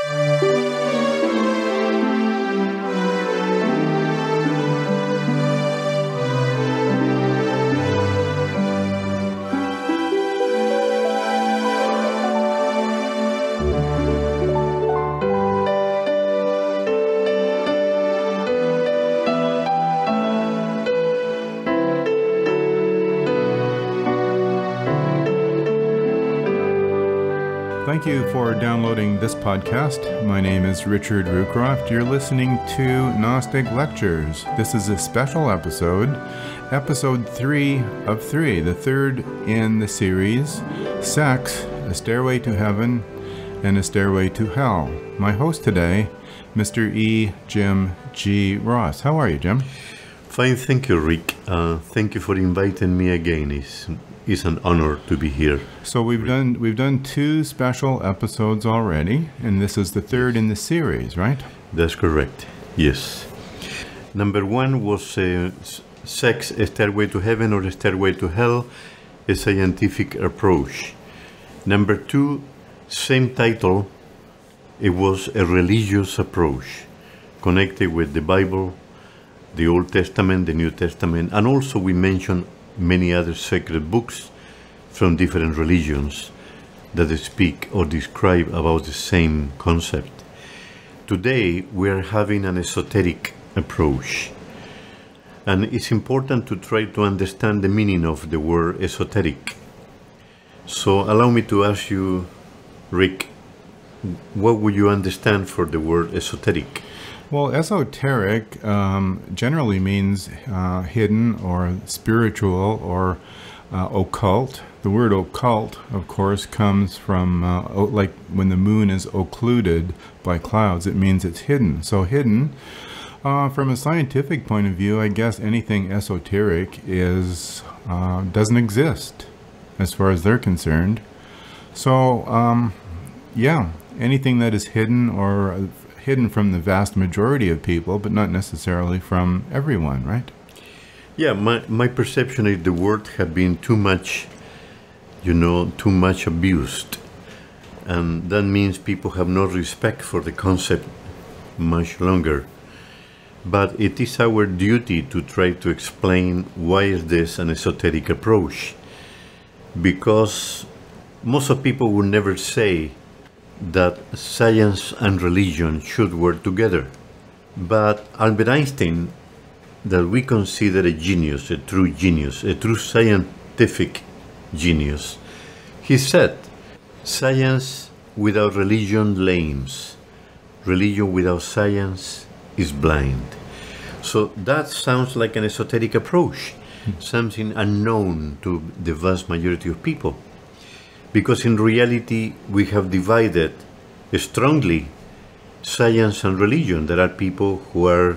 Thank you for downloading this podcast. My name is Richard Roocroft. You're listening to Gnostic Lectures. This is a special episode 3 of 3, the third in the series, Sex, A Stairway to Heaven and A Stairway to Hell. My host today, Mr. E. Jim G. Ross. How are you, Jim? Fine, thank you, Rick. Thank you for inviting me again. It's an honor to be here. So we've done 2 special episodes already, and this is the third in the series, right? That's correct. Yes. Number 1 was Sex, A Stairway to Heaven or A Stairway to Hell, A Scientific Approach. Number 2, same title. It was a religious approach connected with the Bible, the Old Testament, the New Testament, and also we mentioned many other sacred books from different religions that speak or describe about the same concept. Today we are having an esoteric approach, and it's important to try to understand the meaning of the word esoteric. So allow me to ask you, Rick, what would you understand for the word esoteric? Well, esoteric generally means hidden or spiritual or occult. The word occult, of course, comes from like when the moon is occluded by clouds, it means it's hidden. So hidden, from a scientific point of view, I guess anything esoteric is doesn't exist as far as they're concerned. So, yeah, anything that is hidden or hidden from the vast majority of people, but not necessarily from everyone, right? Yeah, my perception is the word had been too much abused. And that means people have no respect for the concept much longer. But it is our duty to try to explain why is this an esoteric approach. Because most of people will never say that science and religion should work together. But Albert Einstein, that we consider a genius, a true scientific genius, he said, science without religion lames, religion without science is blind. So that sounds like an esoteric approach, something unknown to the vast majority of people. Because in reality, we have divided strongly science and religion. There are people who are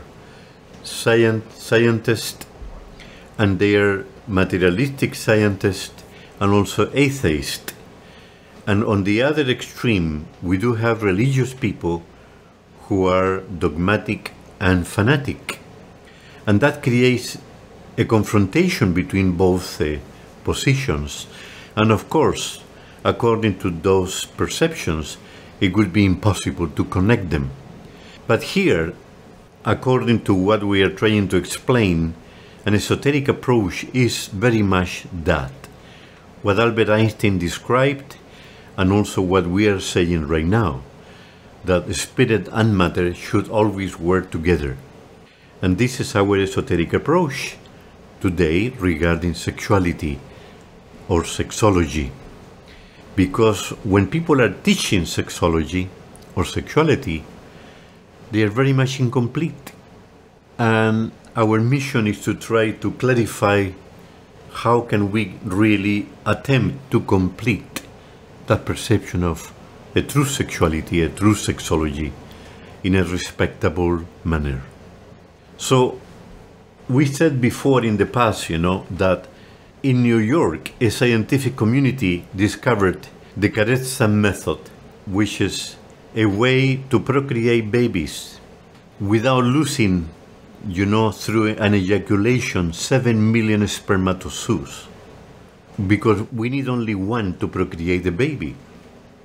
scientists, and they are materialistic scientists, and also atheists. And on the other extreme, we do have religious people who are dogmatic and fanatic. And that creates a confrontation between both positions. And of course, according to those perceptions, it would be impossible to connect them. But here, according to what we are trying to explain, an esoteric approach is very much that. What Albert Einstein described, and also what we are saying right now, that spirit and matter should always work together. And this is our esoteric approach today regarding sexuality or sexology. Because when people are teaching sexology or sexuality, they are very much incomplete. And our mission is to try to clarify how can we really attempt to complete that perception of a true sexuality, a true sexology, in a respectable manner. So, we said before in the past, that in New York, a scientific community discovered the Carezza method, which is a way to procreate babies without losing, through an ejaculation, 7 million spermatozoos. Because we need only one to procreate the baby.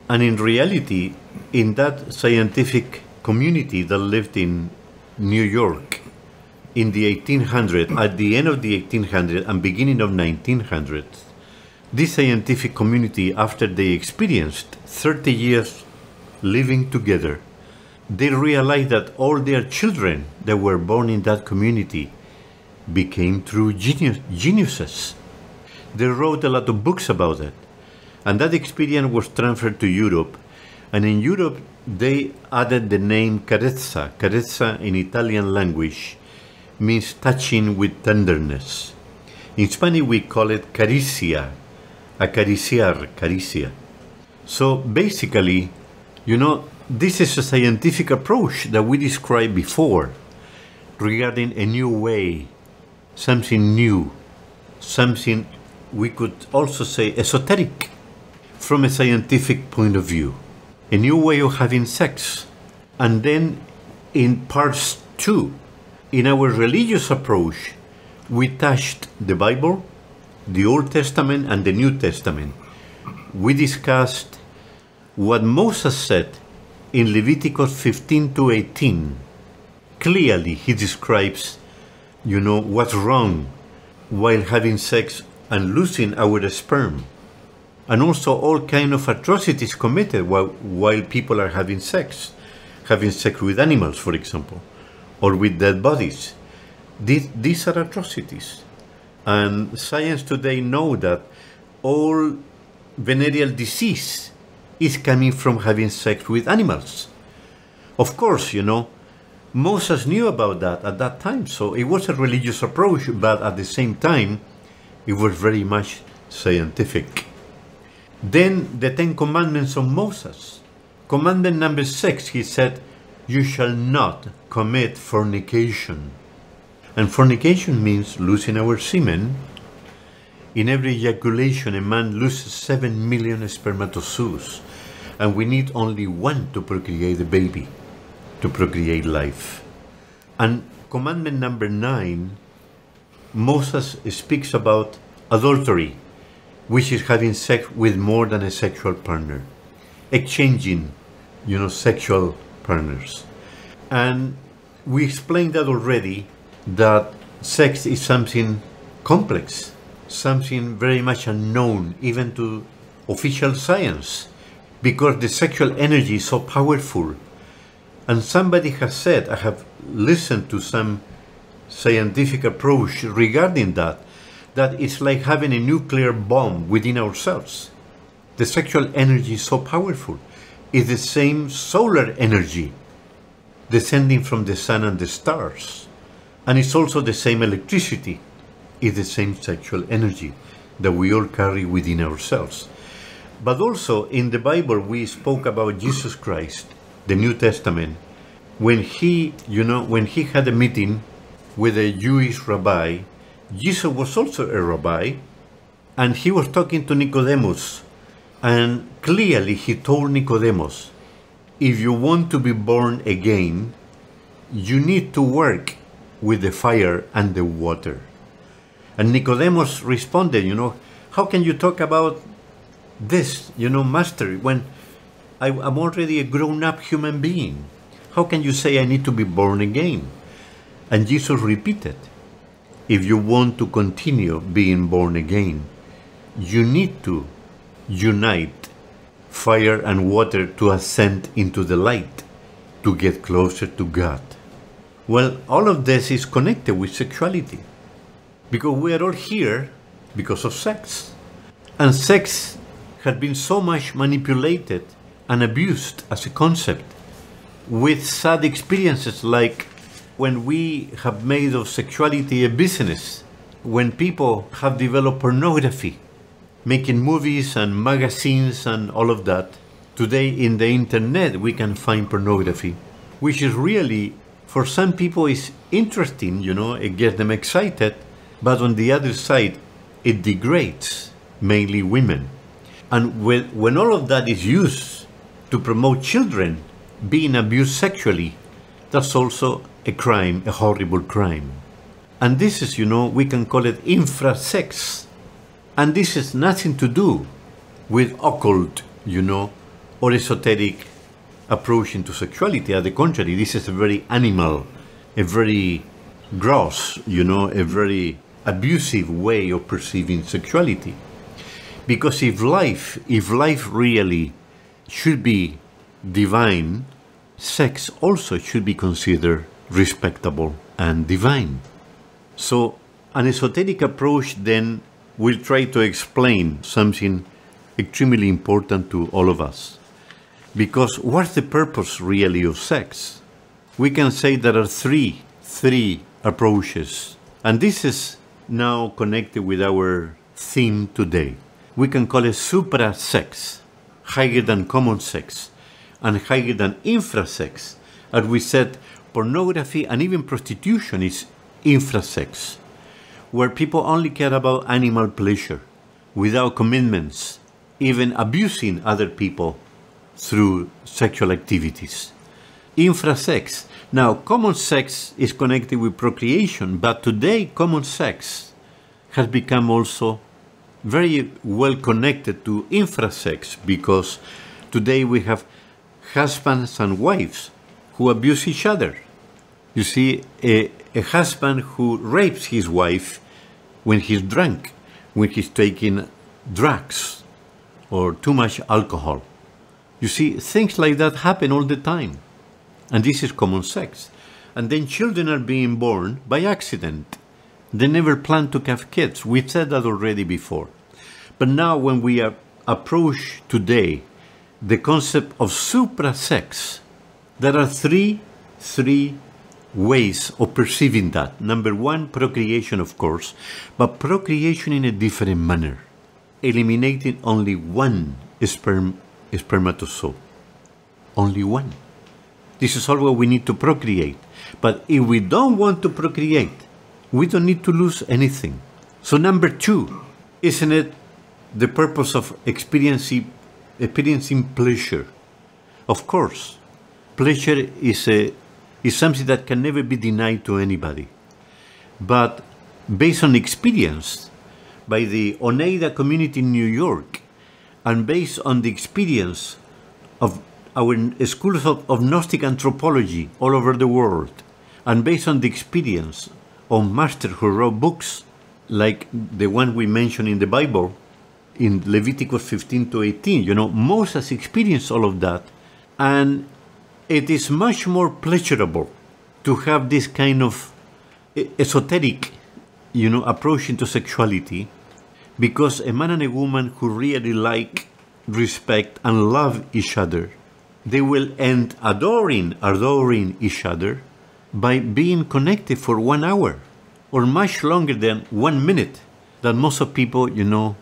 And in reality, in that scientific community that lived in New York in the 1800s, at the end of the 1800s and beginning of 1900s, this scientific community, after they experienced 30 years living together, they realized that all their children that were born in that community became true geniuses. They wrote a lot of books about it. And that experience was transferred to Europe. And in Europe, they added the name carezza. Carezza in Italian language means touching with tenderness. In Spanish, we call it caricia, acariciar, caricia. So basically, you know, this is a scientific approach that we described before regarding a new way, something new, something we could also say esoteric from a scientific point of view, a new way of having sex. And then in parts 2, in our religious approach, we touched the Bible, the Old Testament and the New Testament. We discussed what Moses said in Leviticus 15 to 18. Clearly, he describes, you know, what's wrong while having sex and losing our sperm. And also all kind of atrocities committed while people are having sex with animals, for example, or with dead bodies. These are atrocities. And science today know that all venereal disease is coming from having sex with animals. Of course, you know, Moses knew about that at that time, so it was a religious approach, but at the same time, it was very much scientific. Then the 10 Commandments of Moses. Commandment number 6, he said, you shall not commit fornication. And fornication means losing our semen. In every ejaculation, a man loses 7 million spermatozoos. And we need only one to procreate a baby, to procreate life. And commandment number 9, Moses speaks about adultery, which is having sex with more than a sexual partner, exchanging, you know, sexual partners. And we explained that already, that sex is something complex, something very much unknown, even to official science, because the sexual energy is so powerful. And somebody has said, I have listened to some scientific approach regarding that it's like having a nuclear bomb within ourselves. The sexual energy is so powerful. It's the same solar energy descending from the sun and the stars. And it's also the same electricity. It's the same sexual energy that we all carry within ourselves. But also in the Bible, we spoke about Jesus Christ, the New Testament, when he had a meeting with a Jewish rabbi. Jesus was also a rabbi, and he was talking to Nicodemus, and clearly he told Nicodemus, if you want to be born again, you need to work with the fire and the water. And Nicodemus responded, you know, how can you talk about this, you know, master, when I'm already a grown-up human being? How can you say I need to be born again? And Jesus repeated, if you want to continue being born again, you need to unite fire and water to ascend into the light, to get closer to God. Well, all of this is connected with sexuality, because we are all here because of sex. And sex has been so much manipulated and abused as a concept, with sad experiences like when we have made of sexuality a business, when people have developed pornography, making movies and magazines and all of that. Today in the internet we can find pornography, which is really, for some people, is interesting, you know, it gets them excited, but on the other side, it degrades mainly women. And when all of that is used to promote children being abused sexually, that's also a crime, a horrible crime. And this is, you know, we can call it infrasex. And this has nothing to do with occult, you know, or esoteric approach into sexuality. On the contrary, this is a very animal, a very gross, a very abusive way of perceiving sexuality. Because if life really should be divine, sex also should be considered respectable and divine. So an esoteric approach then will try to explain something extremely important to all of us. Because what's the purpose really of sex? We can say there are three approaches. And this is now connected with our theme today. We can call it supra-sex, higher than common sex, and higher than infra-sex. As we said, pornography and even prostitution is infra-sex, where people only care about animal pleasure, without commitments, even abusing other people through sexual activities. Infra-sex. Now, common sex is connected with procreation, but today common sex has become also very well connected to infra-sex, because today we have husbands and wives who abuse each other. You see, a husband who rapes his wife when he's drunk, when he's taking drugs or too much alcohol. You see, things like that happen all the time. And this is common sex. And then children are being born by accident. They never planned to have kids. We said that already before. But now when we approach today the concept of supra-sex, there are three ways of perceiving that. Number one, procreation, of course, but procreation in a different manner, eliminating only one spermatozoa. Only one. This is all what we need to procreate. But if we don't want to procreate, we don't need to lose anything. So number two, isn't it the purpose of experiencing pleasure? Of course, pleasure is something that can never be denied to anybody. But based on experience by the Oneida community in New York, and based on the experience of our schools of Gnostic anthropology all over the world, and based on the experience of masters who wrote books like the one we mentioned in the Bible, in Leviticus 15 to 18, Moses experienced all of that, and it is much more pleasurable to have this kind of esoteric, approach into sexuality, because a man and a woman who really like, respect, and love each other, they will end adoring each other by being connected for 1 hour, or much longer than 1 minute, that most of people,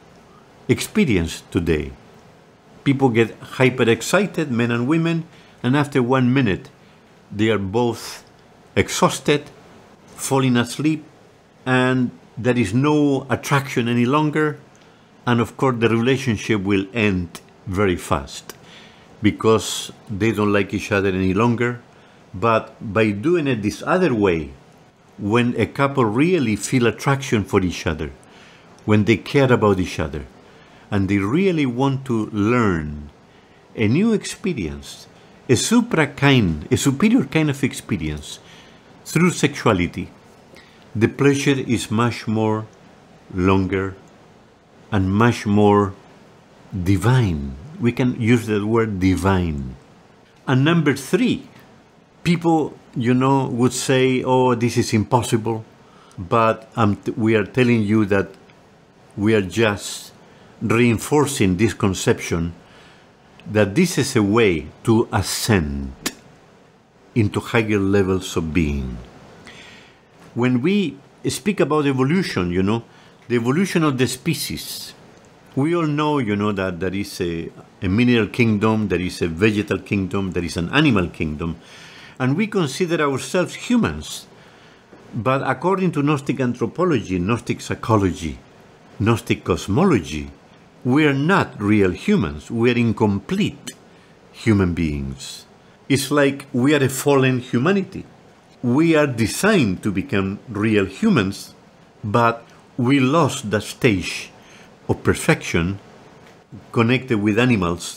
experience today. People get hyper excited, men and women, and after 1 minute, they are both exhausted, falling asleep, and there is no attraction any longer. And of course, the relationship will end very fast because they don't like each other any longer. But by doing it this other way, when a couple really feel attraction for each other, when they care about each other, and they really want to learn a new experience, a superior kind of experience through sexuality, the pleasure is much more longer and much more divine. We can use the word divine. And number three, people, would say, oh, this is impossible. But we are telling you that we are just reinforcing this conception that this is a way to ascend into higher levels of being. When we speak about evolution, the evolution of the species, we all know, that there is a mineral kingdom, there is a vegetal kingdom, there is an animal kingdom, and we consider ourselves humans. But according to Gnostic anthropology, Gnostic psychology, Gnostic cosmology, we are not real humans. We are incomplete human beings. It's like we are a fallen humanity. We are designed to become real humans, but we lost that stage of perfection connected with animals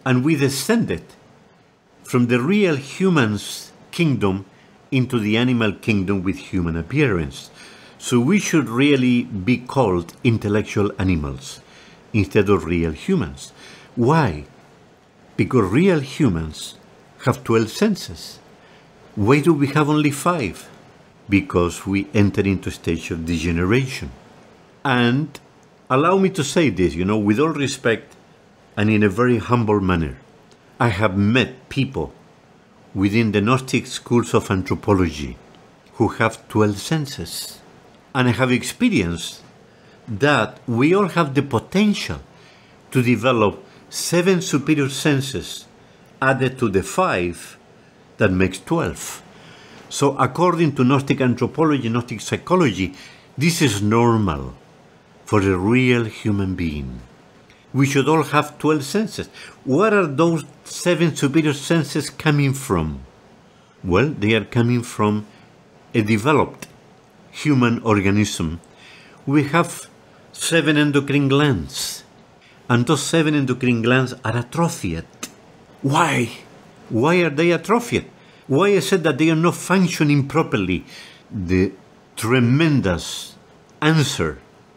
And we descended from the real human's kingdom into the animal kingdom with human appearance. So we should really be called intellectual animals instead of real humans. Why? Because real humans have 12 senses. Why do we have only 5? Because we enter into a stage of degeneration. And allow me to say this, with all respect and in a very humble manner. I have met people within the Gnostic schools of anthropology who have 12 senses. And I have experienced that we all have the potential to develop 7 superior senses added to the 5 that makes 12. So according to Gnostic anthropology, Gnostic psychology, this is normal for a real human being. We should all have 12 senses. What are those 7 superior senses coming from? Well, they are coming from a developed human organism. We have 7 endocrine glands, and those 7 endocrine glands are atrophied. Why? Why are they atrophied? Why is it that they are not functioning properly? The tremendous answer,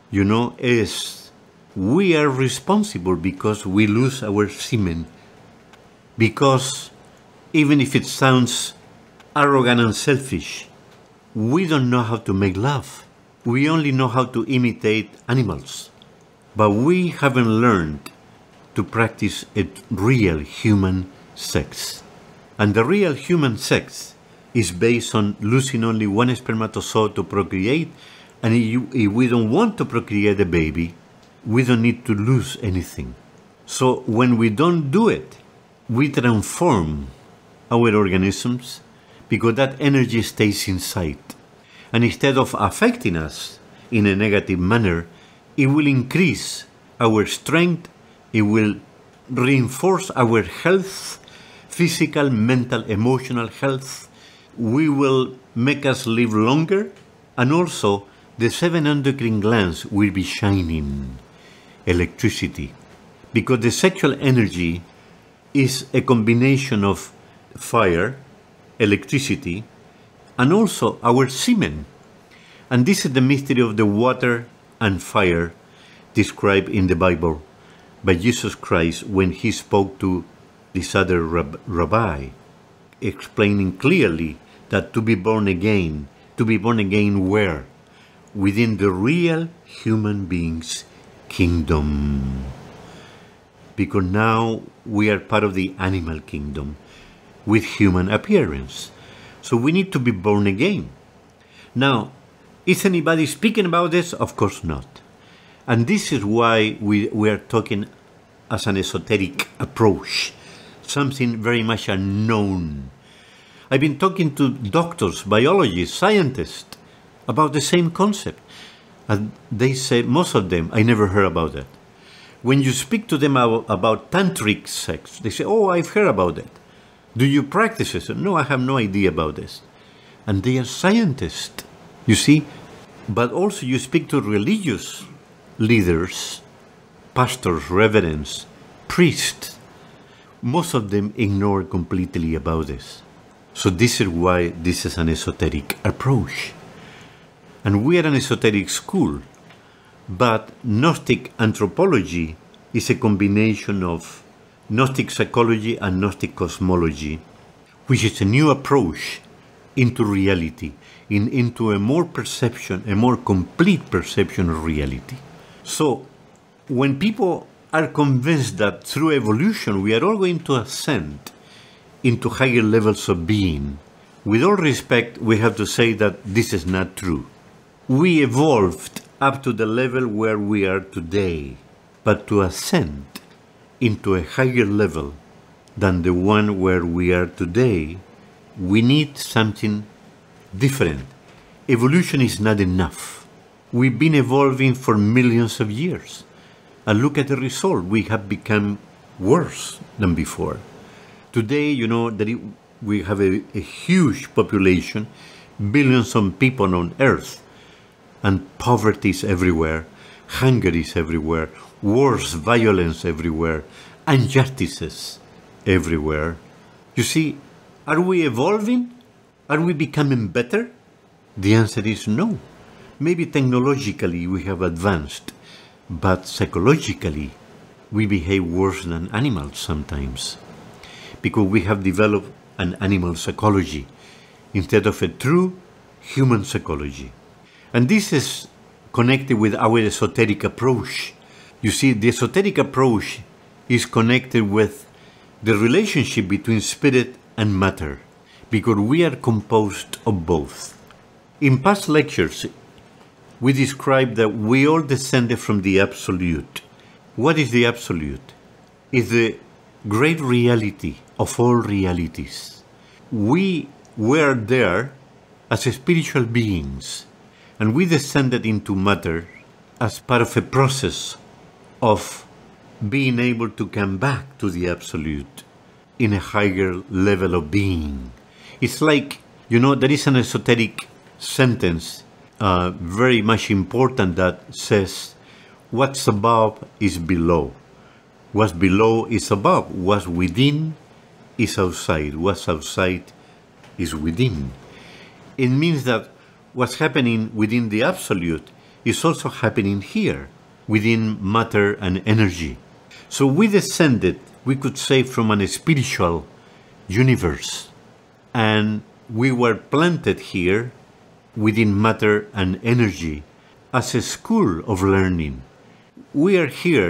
is we are responsible because we lose our semen. Because even if it sounds arrogant and selfish, we don't know how to make love. We only know how to imitate animals. But we haven't learned to practice a real human sex. And the real human sex is based on losing only one spermatozoid to procreate. And if we don't want to procreate a baby, we don't need to lose anything. So when we don't do it, we transform our organisms because that energy stays inside. And instead of affecting us in a negative manner, it will increase our strength, it will reinforce our health, physical, mental, emotional health. We will make us live longer, and also the 7 endocrine glands will be shining. Electricity. Because the sexual energy is a combination of fire, electricity, and also our semen. And this is the mystery of the water and fire described in the Bible by Jesus Christ when he spoke to this other rabbi, explaining clearly that to be born again where? Within the real human being's kingdom. Because now we are part of the animal kingdom with human appearance. So we need to be born again. Now, is anybody speaking about this? Of course not. And this is why we are talking as an esoteric approach, something very much unknown. I've been talking to doctors, biologists, scientists about the same concept. And they say, most of them, I never heard about that. When you speak to them about tantric sex, they say, oh, I've heard about it. Do you practice this? No, I have no idea about this. And they are scientists, you see. But also you speak to religious leaders, pastors, reverends, priests. Most of them ignore completely about this. So this is why this is an esoteric approach. And we are an esoteric school. But Gnostic anthropology is a combination of Gnostic psychology and Gnostic cosmology, which is a new approach into reality, into a more complete perception of reality. So, when people are convinced that through evolution we are all going to ascend into higher levels of being, with all respect, we have to say that this is not true. We evolved up to the level where we are today, but to ascend into a higher level than the one where we are today, we need something different. Evolution is not enough. We've been evolving for millions of years. And look at the result. We have become worse than before. Today, we have a huge population, billions of people on Earth, and poverty is everywhere, hunger is everywhere, wars, violence everywhere, injustices everywhere. You see, are we evolving? Are we becoming better? The answer is no. Maybe technologically we have advanced, but psychologically we behave worse than animals sometimes, because we have developed an animal psychology instead of a true human psychology. And this is connected with our esoteric approach. You see, the esoteric approach is connected with the relationship between spirit and matter, because we are composed of both. In past lectures, we described that we all descended from the Absolute. What is the Absolute? It's the great reality of all realities. We were there as spiritual beings, and we descended into matter as part of a process of being able to come back to the Absolute in a higher level of being. It's like, there is an esoteric sentence, very much important, that says, what's above is below. What's below is above. What's within is outside. What's outside is within. It means that what's happening within the Absolute is also happening here, within matter and energy. So we descended, we could say, from a spiritual universe, and we were planted here within matter and energy as a school of learning. We are here,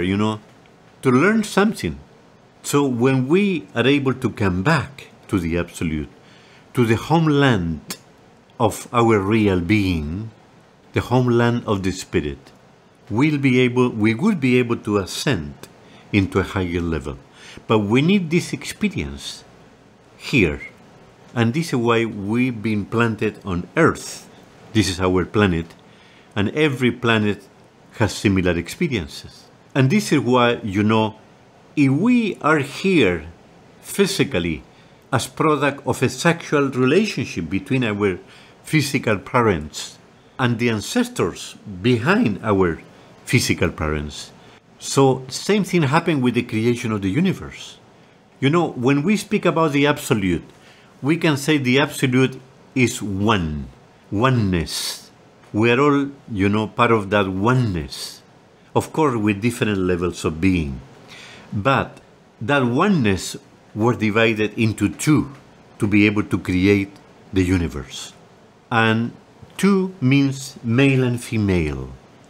to learn something. So when we are able to come back to the Absolute, to the homeland of our real being, the homeland of the Spirit, we will be able to ascend into a higher level. But we need this experience here. And this is why we've been planted on Earth. This is our planet, and every planet has similar experiences. And this is why, if we are here physically as product of a sexual relationship between our physical parents and the ancestors behind our physical parents, so same thing happened with the creation of the universe. When we speak about the Absolute, we can say the Absolute is oneness. We are all, part of that oneness. Of course, with different levels of being. But that oneness was divided into two to be able to create the universe. And two means male and female,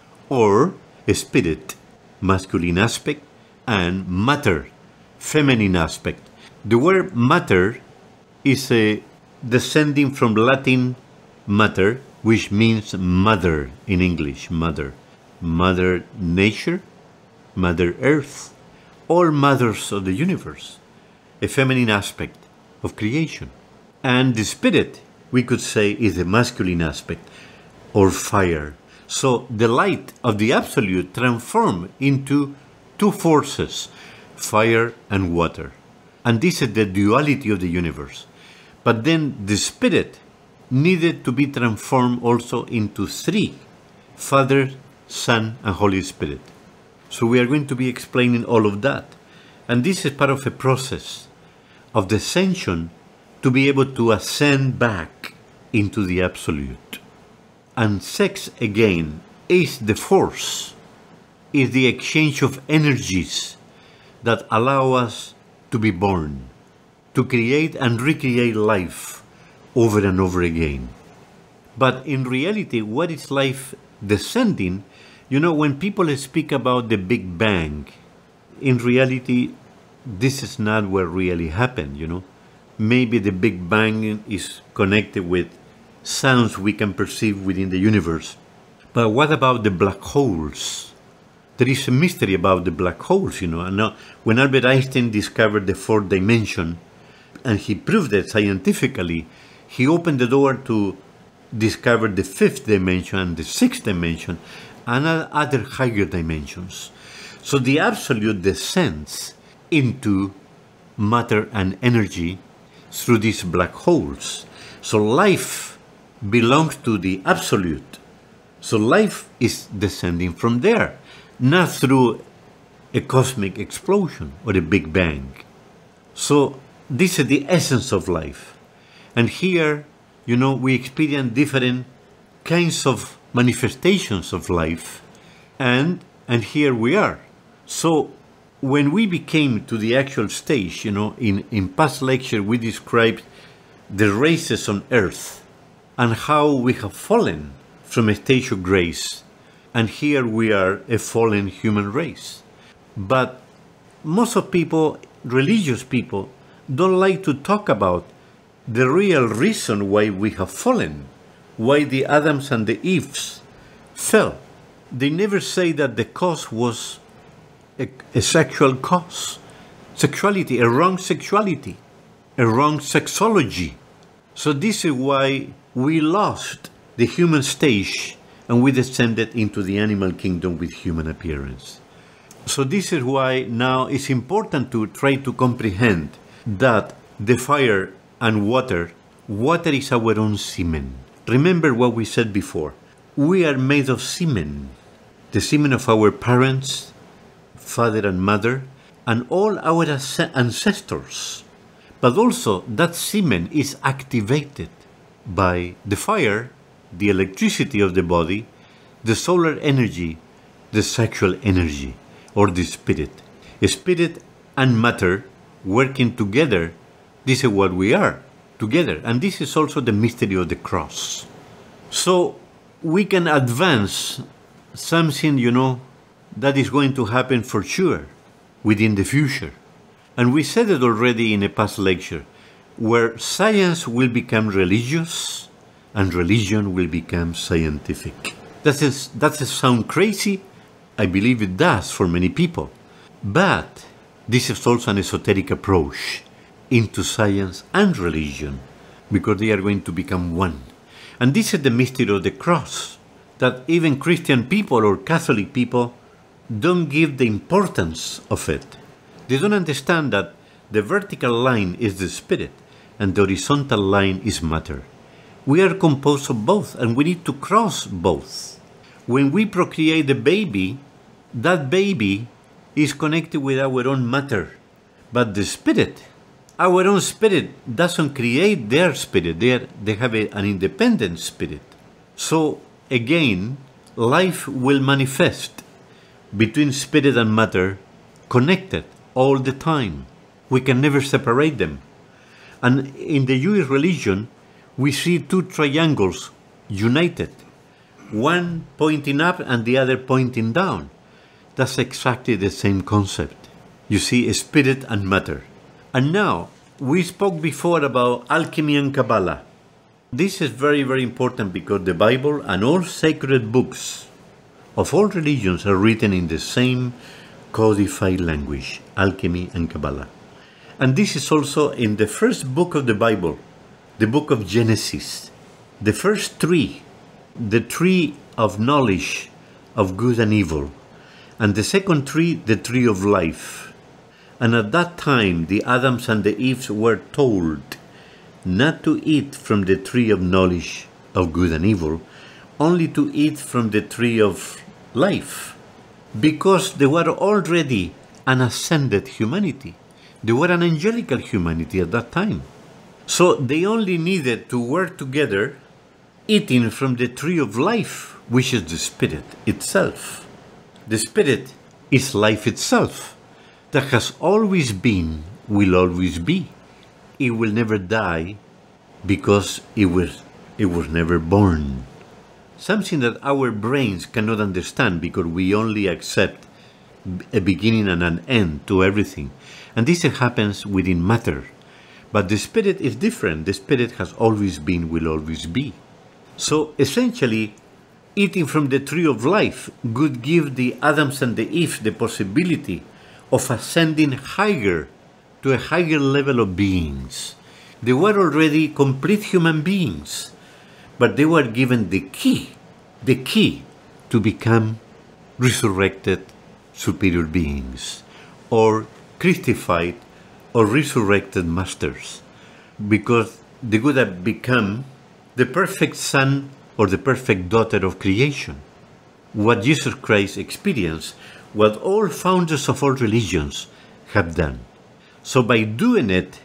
or spirit, masculine aspect, and matter, feminine aspect. The word matter is descending from Latin mater, which means mother in English, mother. Mother Nature, Mother Earth, all mothers of the universe, a feminine aspect of creation. And the spirit, we could say, is the masculine aspect, or fire. So the light of the Absolute transformed into two forces, fire and water. And this is the duality of the universe. But then the spirit needed to be transformed also into three, Father, Son, and Holy Spirit. So we are going to be explaining all of that. And this is part of a process of descension to be able to ascend back into the Absolute. And sex, again, is the force, is the exchange of energies that allow us to be born, to create and recreate life over and over again. But in reality, what is life descending? When people speak about the Big Bang, in reality, this is not what really happened, Maybe the Big Bang is connected with sounds we can perceive within the universe. But what about the black holes? There is a mystery about the black holes, And when Albert Einstein discovered the fourth dimension, and he proved it scientifically, he opened the door to discover the fifth dimension and the sixth dimension, and other higher dimensions. So the Absolute descends into matter and energy through these black holes. So life belongs to the Absolute. So life is descending from there, not through a cosmic explosion or a Big Bang. So this is the essence of life. And here, we experience different kinds of manifestations of life, and here we are. So when we became to the actual stage, in past lecture we described the races on earth and how we have fallen from a stage of grace, and here we are a fallen human race. But most of people, religious people, don't like to talk about the real reason why we have fallen, why the Adams and the Eves fell. They never say that the cause was a sexual cause, sexuality, a wrong sexuality, a wrong sexology. So this is why we lost the human stage and we descended into the animal kingdom with human appearance. So this is why now it's important to try to comprehend that the fire and water is our own semen. Remember what we said before. We are made of semen, the semen of our parents, father and mother, and all our ancestors. But also that semen is activated by the fire, the electricity of the body, the solar energy, the sexual energy, or the spirit. Spirit and matter working together, this is what we are, together. And this is also the mystery of the cross. So we can advance something, that is going to happen for sure within the future. And we said it already in a past lecture, where science will become religious and religion will become scientific. Does it sound crazy? I believe it does for many people. But this is also an esoteric approach into science and religion, because they are going to become one. And this is the mystery of the cross, that even Christian people or Catholic people don't give the importance of it. They don't understand that the vertical line is the spirit and the horizontal line is matter. We are composed of both and we need to cross both. When we procreate a baby, that baby is connected with our own matter. But the spirit, our own spirit, doesn't create their spirit. They have an independent spirit. So again, life will manifest between spirit and matter, connected all the time. We can never separate them. And in the Jewish religion, we see two triangles united, one pointing up and the other pointing down. That's exactly the same concept. You see, spirit and matter. And now, we spoke before about alchemy and Kabbalah. This is very, very important because the Bible and all sacred books of all religions are written in the same codified language, alchemy and Kabbalah. And this is also in the first book of the Bible, the book of Genesis. The first tree, the tree of knowledge of good and evil. And the second tree, the tree of life. And at that time, the Adams and the Eves were told not to eat from the tree of knowledge of good and evil, only to eat from the tree of life, because they were already an ascended humanity. They were an angelical humanity at that time. So they only needed to work together, eating from the tree of life, which is the spirit itself. The spirit is life itself, that has always been, will always be. It will never die because it was never born. Something that our brains cannot understand because we only accept a beginning and an end to everything. And this happens within matter. But the spirit is different. The spirit has always been, will always be. So essentially, eating from the tree of life would give the Adams and the Eve the possibility of ascending higher to a higher level of beings. They were already complete human beings, but they were given the key to become resurrected superior beings, or Christified or resurrected masters, because they would have become the perfect son or the perfect daughter of creation. What Jesus Christ experienced what all founders of all religions have done. So by doing it,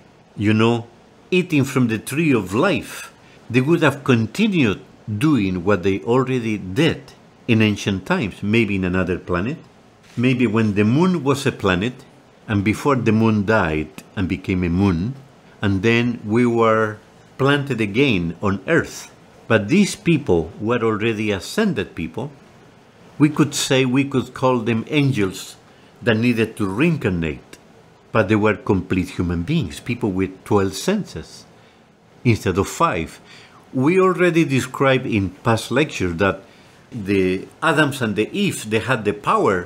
eating from the tree of life, they would have continued doing what they already did in ancient times, maybe in another planet, maybe when the moon was a planet, and before the moon died and became a moon, and then we were planted again on Earth. But these people were already ascended people. We could call them angels that needed to reincarnate, but they were complete human beings, people with 12 senses instead of 5. We already described in past lectures that the Adams and the Eve, they had the power,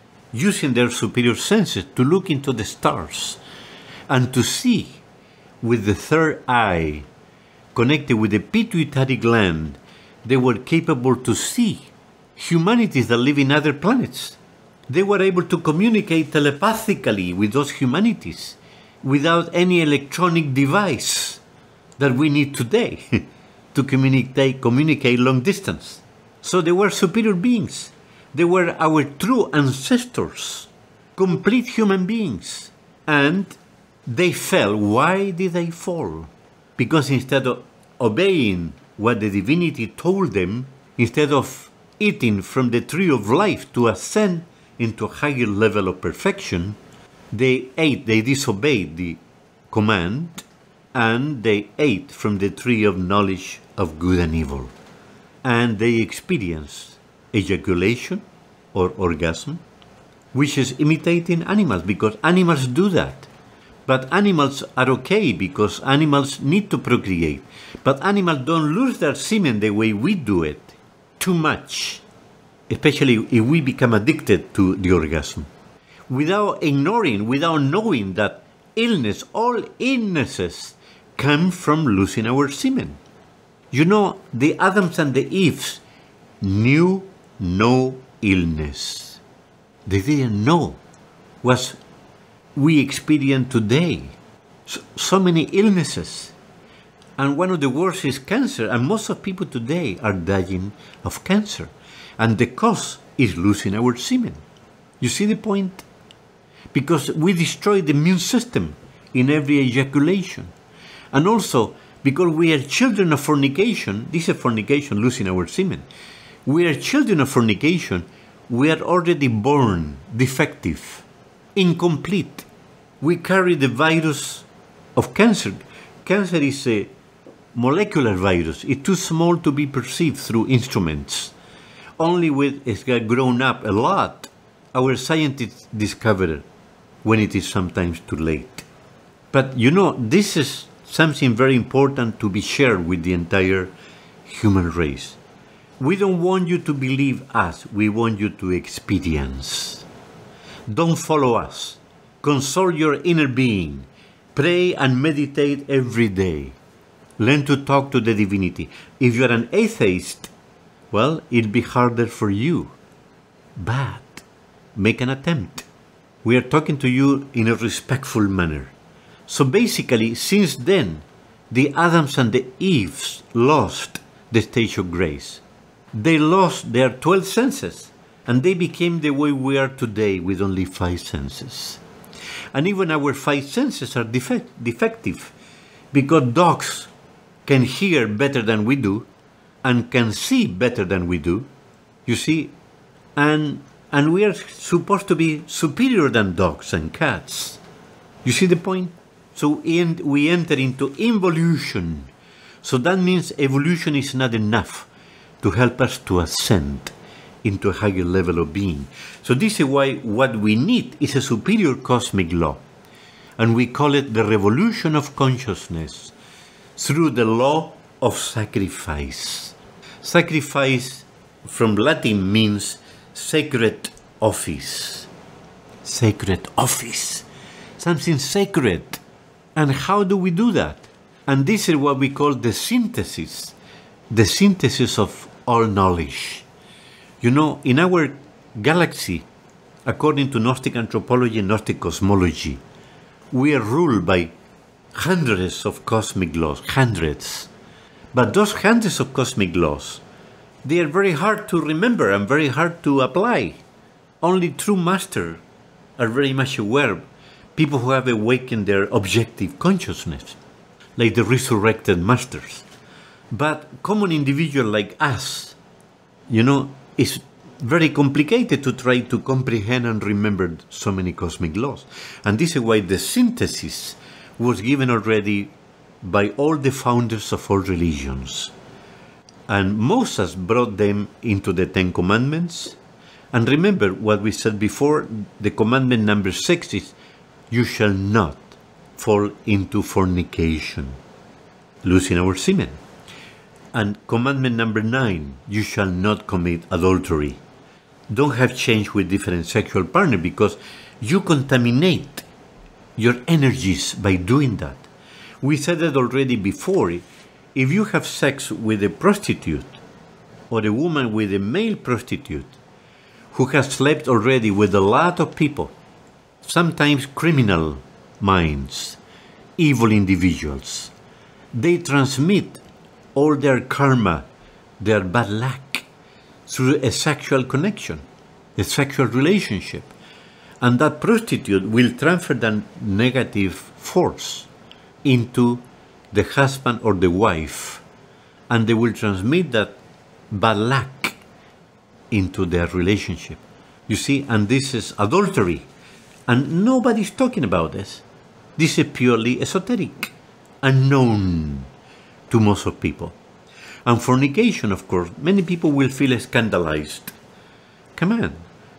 using their superior senses, to look into the stars and to see with the third eye, connected with the pituitary gland. They were capable to see humanities that live in other planets. They were able to communicate telepathically with those humanities without any electronic device that we need today to communicate long distance. So they were superior beings. They were our true ancestors, complete human beings. And they fell. Why did they fall? Because instead of obeying what the divinity told them, instead of eating from the tree of life to ascend into a higher level of perfection, they disobeyed the command, and they ate from the tree of knowledge of good and evil. And they experienced ejaculation or orgasm, which is imitating animals, because animals do that. But animals are okay because animals need to procreate. But animals don't lose their semen the way we do it, too much, especially if we become addicted to the orgasm. Without knowing that all illnesses come from losing our semen. The Adams and the Eves knew no illness. They didn't know what we experience today. So many illnesses. And one of the worst is cancer. And most of people today are dying of cancer. And the cause is losing our semen. You see the point? Because we destroy the immune system in every ejaculation. And also, because we are children of fornication, this is fornication, losing our semen. We are children of fornication, we are already born defective, incomplete. We carry the virus of cancer. Cancer is a molecular virus. It's too small to be perceived through instruments. Only when it's grown up a lot, our scientists discover it, when it is sometimes too late. But this is something very important to be shared with the entire human race. We don't want you to believe us, we want you to experience. Don't follow us. Console your inner being. Pray and meditate every day. Learn to talk to the divinity. If you're an atheist, well, it'll be harder for you. But make an attempt. We are talking to you in a respectful manner. So basically, since then, the Adams and the Eves lost the stage of grace. They lost their 12 senses, and they became the way we are today with only 5 senses. And even our 5 senses are defective, because dogs can hear better than we do, and can see better than we do, you see, and we are supposed to be superior than dogs and cats. You see the point? So we enter into involution. So that means evolution is not enough to help us to ascend into a higher level of being. So this is why what we need is a superior cosmic law. And we call it the revolution of consciousness through the law of sacrifice. Sacrifice from Latin means sacred office. Sacred office. Something sacred. And how do we do that? And this is what we call the synthesis of all knowledge. In our galaxy, according to Gnostic anthropology and Gnostic cosmology, we are ruled by hundreds of cosmic laws, hundreds. But those hundreds of cosmic laws, they are very hard to remember and very hard to apply. only true masters are very much aware, people who have awakened their objective consciousness, like the resurrected masters. But common individual like us, it's very complicated to try to comprehend and remember so many cosmic laws. And this is why the synthesis was given already by all the founders of all religions. And Moses brought them into the Ten Commandments. And remember what we said before, the commandment number 6 is, you shall not fall into fornication, losing our semen. And commandment number 9, you shall not commit adultery. Don't have change with different sexual partners, because you contaminate your energies by doing that. We said it already before. If you have sex with a prostitute or a woman with a male prostitute who has slept already with a lot of people, sometimes criminal minds, evil individuals, they transmit all their karma, their bad luck, through a sexual connection, a sexual relationship. And that prostitute will transfer that negative force into the husband or the wife, and they will transmit that bad luck into their relationship. You see, and this is adultery. And nobody's talking about this. This is purely esoteric, unknown to most of people. And fornication, of course, many people will feel scandalized. Come on.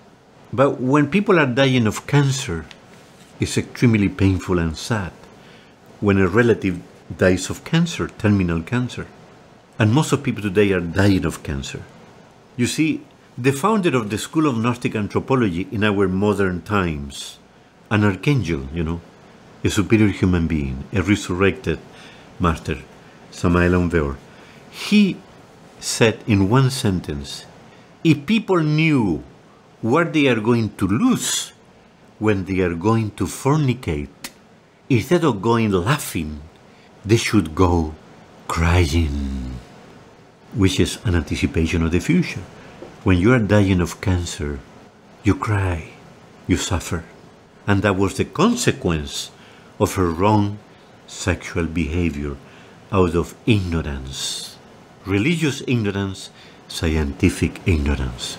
But when people are dying of cancer, it's extremely painful and sad. When a relative dies of cancer, terminal cancer. And most of people today are dying of cancer. You see, the founder of the School of Gnostic Anthropology in our modern times, an archangel, a superior human being, a resurrected master, Samael Aun-Weor, he said in one sentence, if people knew what they are going to lose when they are going to fornicate, instead of going laughing, they should go crying, which is an anticipation of the future. When you are dying of cancer, you cry, you suffer. And that was the consequence of her wrong sexual behavior out of ignorance. Religious ignorance, scientific ignorance.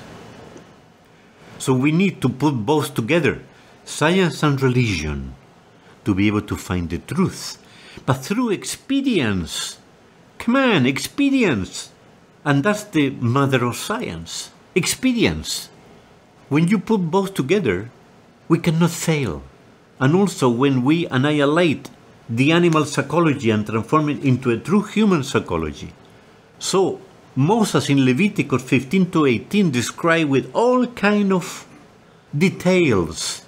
So we need to put both together, science and religion, to be able to find the truth. But through experience. Come on, experience. And that's the mother of science. Experience. When you put both together, we cannot fail. And also when we annihilate the animal psychology and transform it into a true human psychology. So Moses in Leviticus 15 to 18 described with all kind of details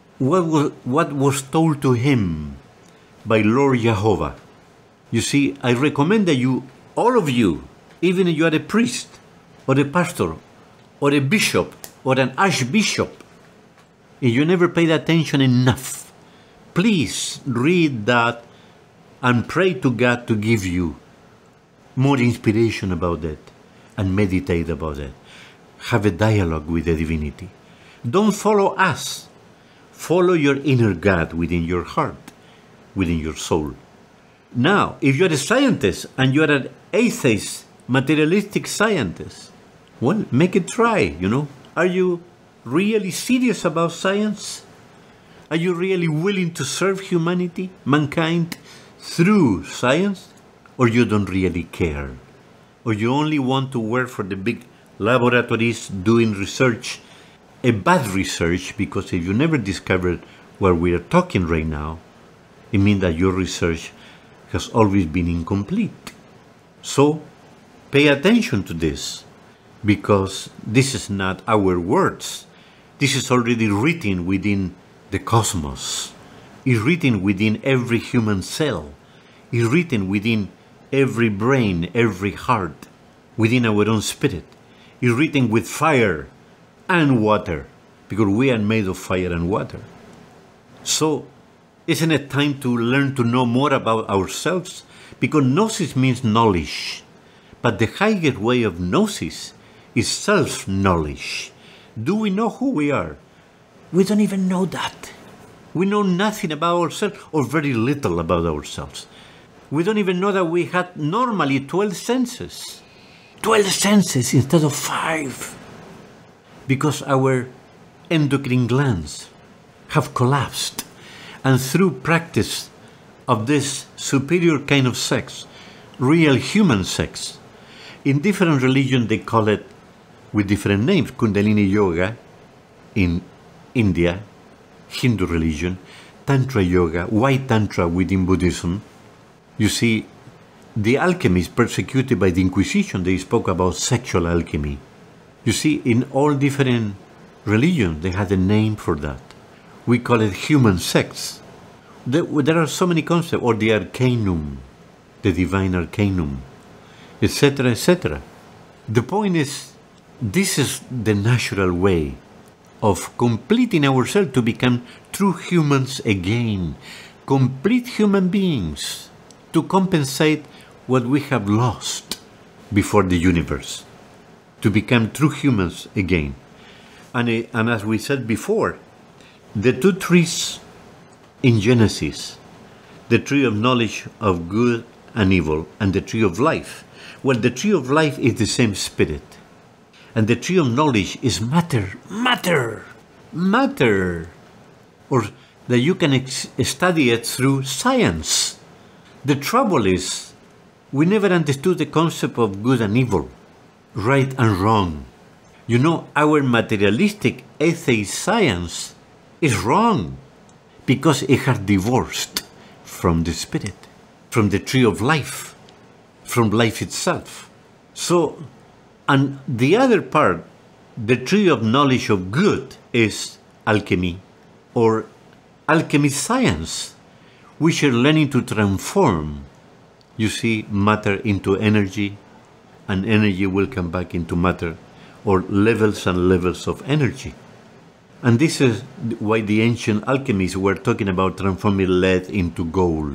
what was told to him by Lord Jehovah. You see, I recommend that you, all of you, even if you are a priest or a pastor or a bishop or an archbishop, if you never paid attention enough, please read that and pray to God to give you more inspiration about that and meditate about that. Have a dialogue with the divinity. Don't follow us. Follow your inner God within your heart, within your soul. Now, if you're a scientist and you're an atheist, materialistic scientist, well, make it try, Are you really serious about science? Are you really willing to serve humanity, mankind, through science? Or you don't really care? Or you only want to work for the big laboratories doing research, a bad research, because if you never discovered what we are talking right now, it means that your research has always been incomplete. So, pay attention to this, because this is not our words. This is already written within the cosmos. It's written within every human cell. It's written within every brain, every heart, within our own spirit. It's written with fire and water, because we are made of fire and water. So, isn't it time to learn to know more about ourselves? Because gnosis means knowledge. But the highest way of gnosis is self-knowledge. Do we know who we are? We don't even know that. We know nothing about ourselves, or very little about ourselves. We don't even know that we had normally 12 senses. 12 senses instead of 5. Because our endocrine glands have collapsed. And through practice of this superior kind of sex, real human sex, in different religions they call it with different names. Kundalini Yoga in India, Hindu religion, Tantra Yoga, White Tantra within Buddhism. You see, the alchemists persecuted by the Inquisition, they spoke about sexual alchemy. You see, in all different religions, they had a name for that. We call it human sex. There are so many concepts, or the arcanum, the divine arcanum, etc., etc. The point is, this is the natural way of completing ourselves to become true humans again, complete human beings, to compensate what we have lost before the universe, to become true humans again. And as we said before, the two trees in Genesis, the tree of knowledge of good and evil, and the tree of life. Well, the tree of life is the same spirit. And the tree of knowledge is matter. Or that you can study it through science. The trouble is, we never understood the concept of good and evil, right and wrong. You know, our materialistic atheist science is wrong because it has divorced from the spirit, from the tree of life, from life itself. So, and the other part, the tree of knowledge of good, is alchemy, or alchemy science, which are learning to transform, you see, matter into energy, and energy will come back into matter, or levels and levels of energy. And this is why the ancient alchemists were talking about transforming lead into gold,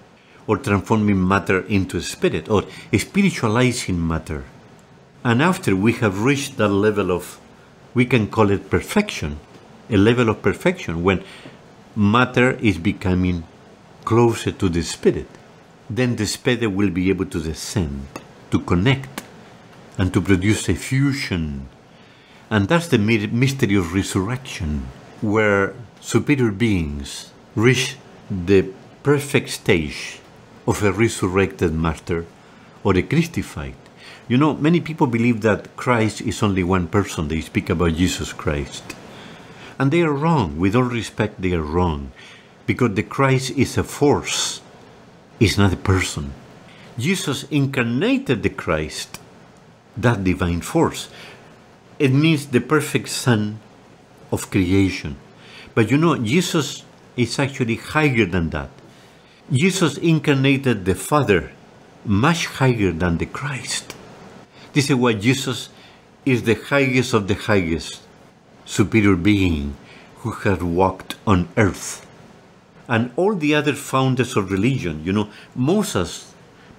or transforming matter into spirit, or spiritualizing matter. And after we have reached that level of, we can call it perfection, a level of perfection, when matter is becoming closer to the spirit, then the spirit will be able to descend, to connect, and to produce a fusion. And that's the mystery of resurrection, where superior beings reach the perfect stage of a resurrected master or a Christified. You know, many people believe that Christ is only one person. They speak about Jesus Christ. And they are wrong. With all respect, they are wrong. Because the Christ is a force. It's not a person. Jesus incarnated the Christ, that divine force. It means the perfect Son of creation. But you know, Jesus is actually higher than that. Jesus incarnated the Father much higher than the Christ. This is why Jesus is the highest of the highest superior being who has walked on earth. And all the other founders of religion, you know, Moses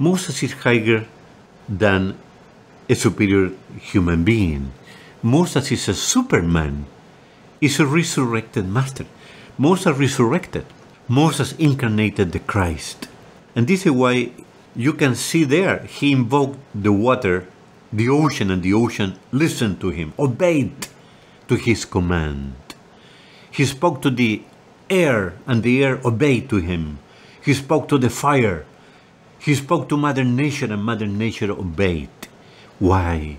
is higher than a superior human being. Moses is a superman, is a resurrected master. Moses resurrected. Moses incarnated the Christ. And this is why you can see there, he invoked the water, the ocean, and the ocean listened to him, obeyed to his command. He spoke to the air, and the air obeyed to him. He spoke to the fire. He spoke to Mother Nature, and Mother Nature obeyed. Why?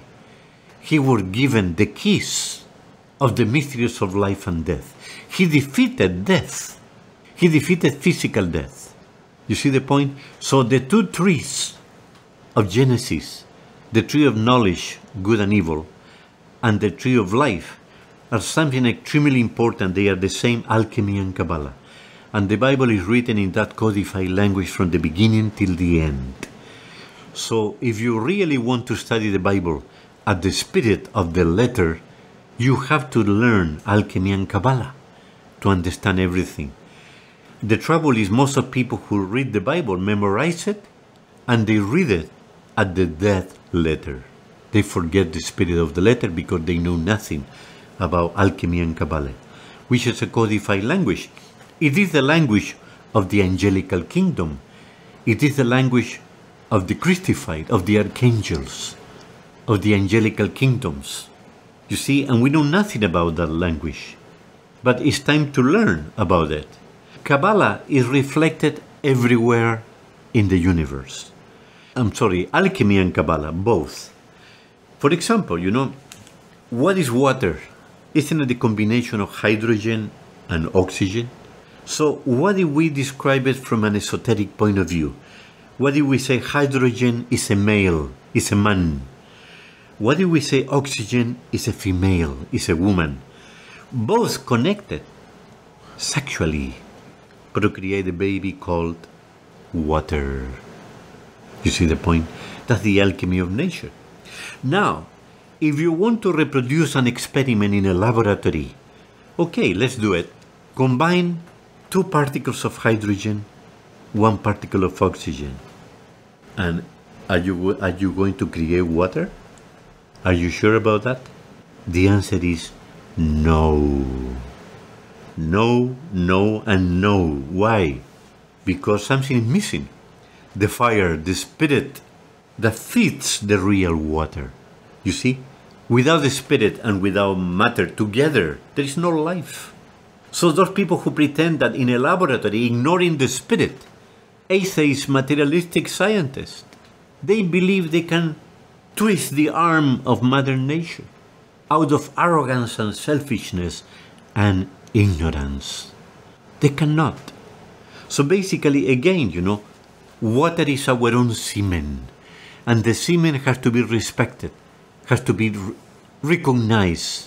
He was given the keys of the mysteries of life and death. He defeated death. He defeated physical death. You see the point? So the two trees of Genesis, the tree of knowledge, good and evil, and the tree of life, are something extremely important. They are the same alchemy and Kabbalah. And the Bible is written in that codified language from the beginning till the end. So if you really want to study the Bible at the spirit of the letter, you have to learn alchemy and Kabbalah to understand everything. The trouble is most of people who read the Bible memorize it and they read it at the death letter. They forget the spirit of the letter because they know nothing about alchemy and Kabbalah, which is a codified language. It is the language of the angelical kingdom. It is the language of the Christified, of the archangels, of the angelical kingdoms. You see, and we know nothing about that language. But it's time to learn about it. Kabbalah is reflected everywhere in the universe. Alchemy and Kabbalah, both. For example, what is water? Isn't it the combination of hydrogen and oxygen? So what if we describe it from an esoteric point of view? What if we say hydrogen is a male, is a man? What if we say oxygen is a female, is a woman? Both connected sexually, procreate a baby called water. You see the point? That's the alchemy of nature. Now, if you want to reproduce an experiment in a laboratory, okay, let's do it. Combine 2 particles of hydrogen, 1 particle of oxygen. And are you going to create water? Are you sure about that? The answer is no. No, no, and no. Why? Because something is missing. The fire, the spirit that feeds the real water. You see? Without the spirit and without matter together, there is no life. So those people who pretend that in a laboratory, ignoring the spirit, atheist, materialistic scientists, they believe they can twist the arm of Mother Nature out of arrogance and selfishness and ignorance. They cannot. So basically, again, water is our own semen, and the semen has to be respected, has to be recognized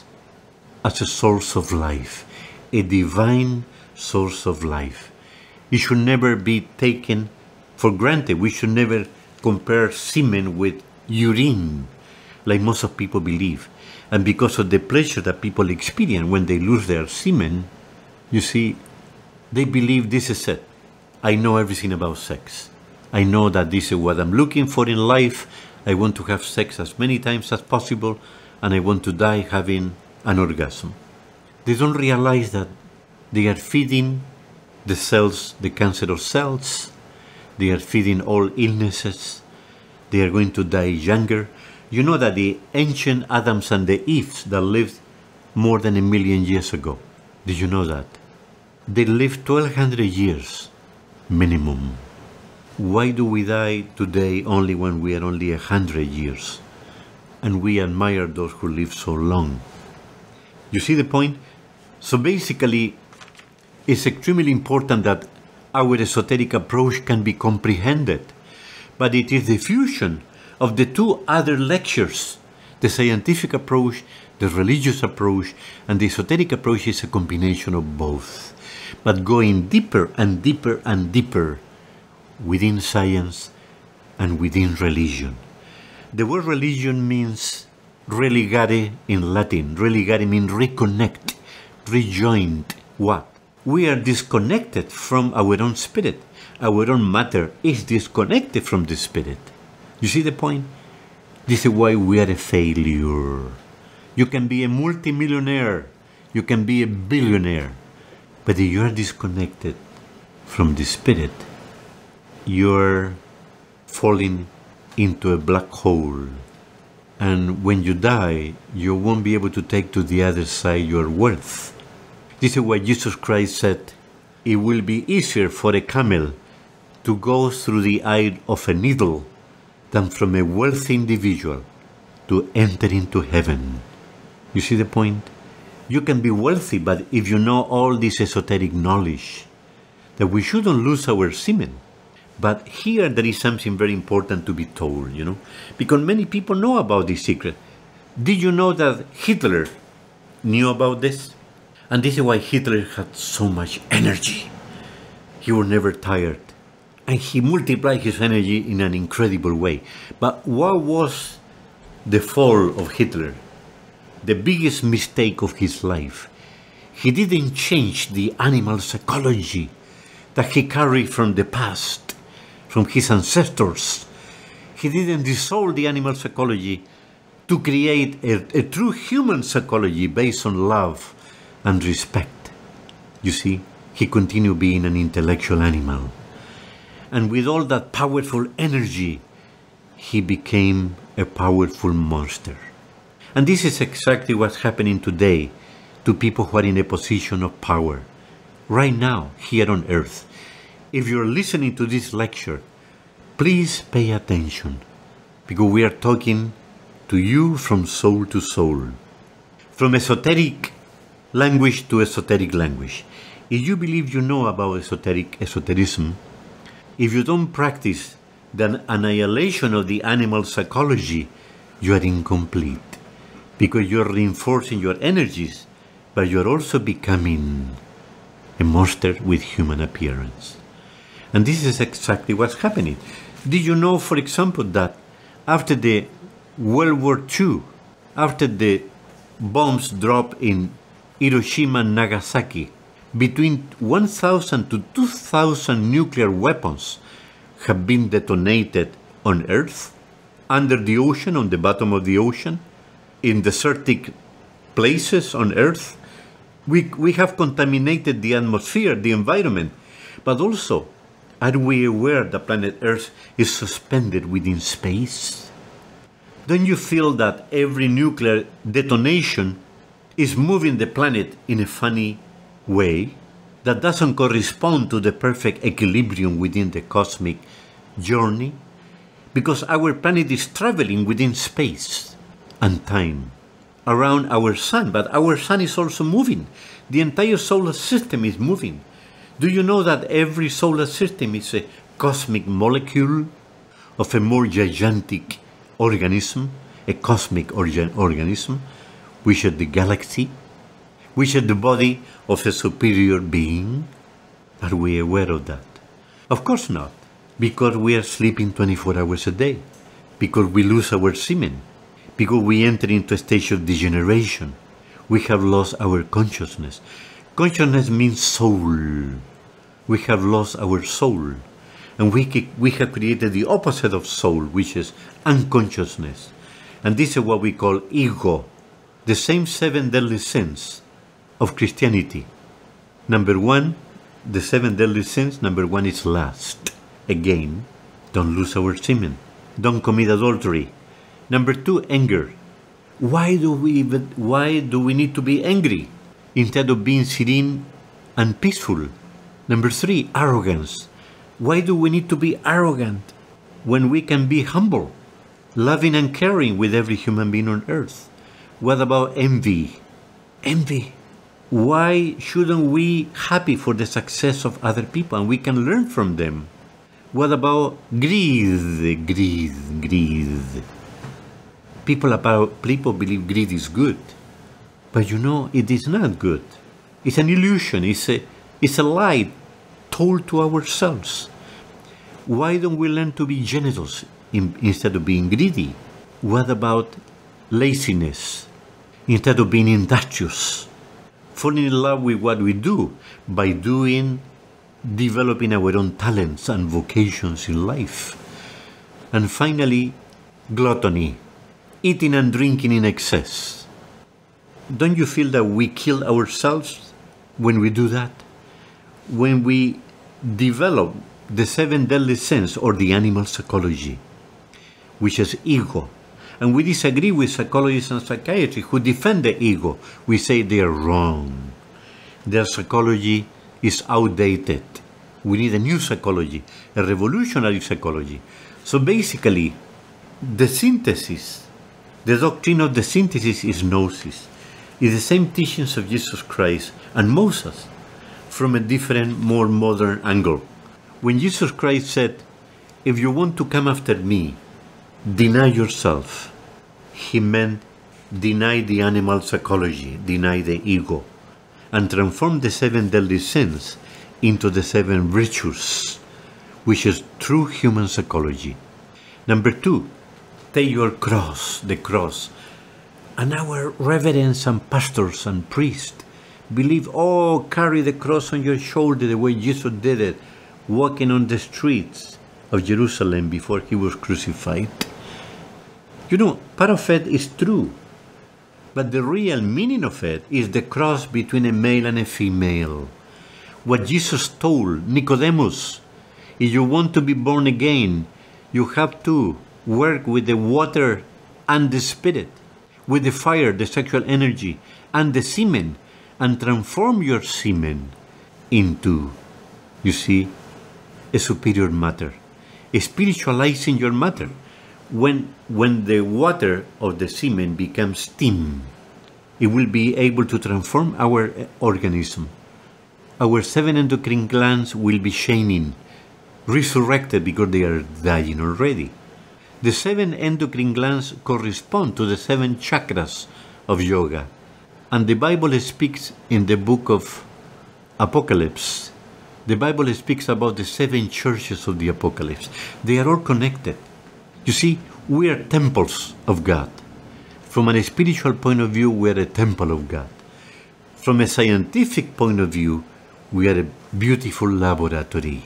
as a source of life, a divine source of life. It should never be taken for granted. We should never compare semen with urine, like most of people believe. And because of the pleasure that people experience when they lose their semen, you see, they believe this is it. I know everything about sex. I know that this is what I'm looking for in life. I want to have sex as many times as possible, and I want to die having an orgasm. They don't realize that they are feeding the cells, the cancerous cells. They are feeding all illnesses. They are going to die younger. You know that the ancient Adams and the Eves that lived more than 1 million years ago, did you know that? They lived 1200 years minimum. Why do we die today only when we are only 100 years? And we admire those who live so long. You see the point? So basically, it's extremely important that our esoteric approach can be comprehended. But it is the fusion of the 2 other lectures, the scientific approach, the religious approach, and the esoteric approach is a combination of both. But going deeper and deeper and deeper within science and within religion. The word religion means religare in Latin. Religare means reconnect, rejoined. What? We are disconnected from our own spirit. Our own matter is disconnected from the spirit. You see the point? This is why we are a failure. You can be a multimillionaire. You can be a billionaire. But if you are disconnected from the spirit, you're falling into a black hole. And when you die, you won't be able to take to the other side your worth. This is why Jesus Christ said, it will be easier for a camel to go through the eye of a needle than from a wealthy individual to enter into heaven. You see the point? You can be wealthy, but if you know all this esoteric knowledge, that we shouldn't lose our semen. But here there is something very important to be told, because many people know about this secret. Did you know that Hitler knew about this? And this is why Hitler had so much energy. He was never tired. And he multiplied his energy in an incredible way. But what was the fall of Hitler? The biggest mistake of his life. He didn't change the animal psychology that he carried from the past, from his ancestors. He didn't dissolve the animal psychology to create a true human psychology based on love and respect. You see, he continued being an intellectual animal. And with all that powerful energy, he became a powerful monster. And this is exactly what's happening today to people who are in a position of power. Right now, here on Earth. If you're listening to this lecture, please pay attention, because we are talking to you from soul to soul, from esoteric language to esoteric language. If you believe you know about esotericism, if you don't practice the annihilation of the animal psychology, you are incomplete, because you're reinforcing your energies, but you're also becoming a monster with human appearance. And this is exactly what's happening. Did you know, for example, that after the World War II, after the bombs dropped in Hiroshima and Nagasaki, between 1,000 to 2,000 nuclear weapons have been detonated on Earth, under the ocean, on the bottom of the ocean, in desertic places on Earth. We have contaminated the atmosphere, the environment, but also, are we aware that planet Earth is suspended within space? Don't you feel that every nuclear detonation is moving the planet in a funny way that doesn't correspond to the perfect equilibrium within the cosmic journey? Because our planet is traveling within space and time around our sun, but our sun is also moving. The entire solar system is moving. Do you know that every solar system is a cosmic molecule of a more gigantic organism, a cosmic organism, which is the galaxy, which is the body of a superior being? Are we aware of that? Of course not, because we are sleeping 24 hours a day, because we lose our semen, because we enter into a stage of degeneration. We have lost our consciousness. Consciousness means soul. We have lost our soul. And we have created the opposite of soul, which is unconsciousness. And this is what we call ego, the same 7 deadly sins of Christianity. Number 1, the 7 deadly sins, number 1 is lust. Again, don't lose our semen. Don't commit adultery. Number 2, anger. Why do we need to be angry instead of being serene and peaceful? Number 3, arrogance. Why do we need to be arrogant when we can be humble, loving and caring with every human being on earth? What about envy? Envy. Why shouldn't we happy for the success of other people and we can learn from them? What about greed? Greed. People believe greed is good, but you know it is not good. It's an illusion. It's a lie told to ourselves. Why don't we learn to be generous instead of being greedy? What about laziness instead of being industrious? Falling in love with what we do by developing our own talents and vocations in life. And finally, gluttony, eating and drinking in excess. Don't you feel that we kill ourselves when we do that? When we develop the 7 deadly sins or the animal psychology, which is ego. And we disagree with psychologists and psychiatrists who defend the ego. We say they are wrong. Their psychology is outdated. We need a new psychology, a revolutionary psychology. So basically, the synthesis, the doctrine of the synthesis is gnosis. It's the same teachings of Jesus Christ and Moses from a different, more modern angle. When Jesus Christ said, if you want to come after me, deny yourself, he meant deny the animal psychology, deny the ego, and transform the 7 deadly sins into the 7 virtues, which is true human psychology. Number 2, take your cross, the cross. And our reverends and pastors and priests believe, carry the cross on your shoulder the way Jesus did it, walking on the streets of Jerusalem before he was crucified. You know, part of it is true. But the real meaning of it is the cross between a male and a female. What Jesus told Nicodemus, if you want to be born again, you have to work with the water and the spirit, with the fire, the sexual energy, and the semen, and transform your semen into, you see, a superior matter, spiritualizing your matter. When the water of the semen becomes steam, it will be able to transform our organism. Our 7 endocrine glands will be shining, resurrected because they are dying already. The 7 endocrine glands correspond to the 7 chakras of yoga. And the Bible speaks in the book of Apocalypse. The Bible speaks about the 7 churches of the Apocalypse. They are all connected. You see, we are temples of God. From a spiritual point of view, we are a temple of God. From a scientific point of view, we are a beautiful laboratory.